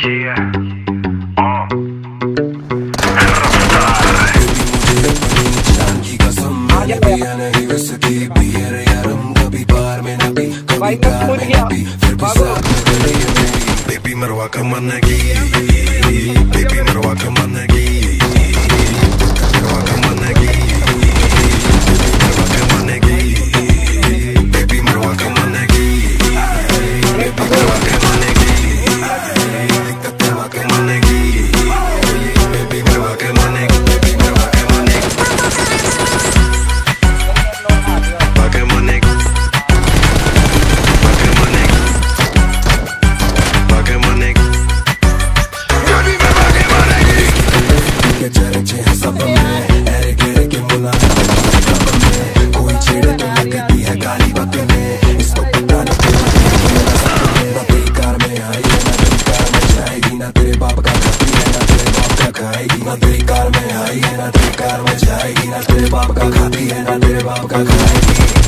Yeah. की कसम मैंने पिया नहीं विस्की बियर यारम कभी बार में न पी कभी कार में न पी फिर भी साथ में गली है मेरी बेबी मरवा का मन की बेबी मरवा का मन की मरवा का मन की मरवा का मन की बेबी मरवा का मन की बेबी मरवा का मन की मरवा का मन की बेबी मरवा का मन की बेबी मरवा का मन की चर्चे हैं सब में ऐरे गेरे के मुला कोई छेड़े तो लगती है गाली बकने इसको पता नहीं ना बेकार में आई है ना बेकार में जाएगी ना तेरे बाप का खाती है ना तेरे बाप का खाएगी ना बेकार में आई है ना बेकार में जाएगी ना तेरे बाप का खाती है ना तेरे बाप का खाएगी